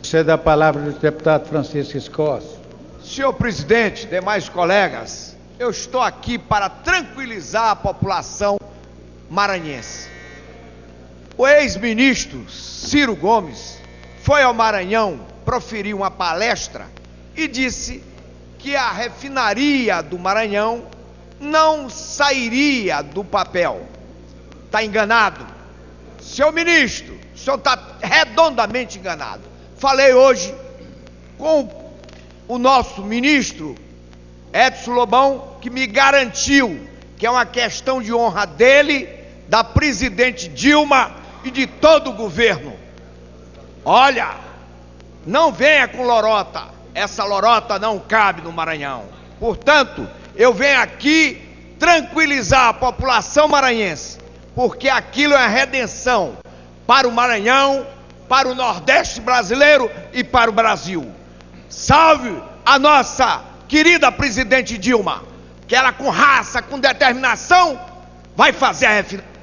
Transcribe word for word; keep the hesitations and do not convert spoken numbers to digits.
Conceda a palavra ao deputado Francisco Escócia. Senhor presidente, demais colegas, eu estou aqui para tranquilizar a população maranhense. O ex-ministro Ciro Gomes foi ao Maranhão proferir uma palestra e disse que a refinaria do Maranhão não sairia do papel. Está enganado? Senhor ministro, o senhor está redondamente enganado. Falei hoje com o nosso ministro Edson Lobão, que me garantiu que é uma questão de honra dele, da presidente Dilma e de todo o governo. Olha, não venha com lorota, essa lorota não cabe no Maranhão. Portanto, eu venho aqui tranquilizar a população maranhense, porque aquilo é a redenção para o Maranhão, para o Nordeste brasileiro e para o Brasil. Salve a nossa querida presidente Dilma, que ela com raça, com determinação, vai fazer a refinaria.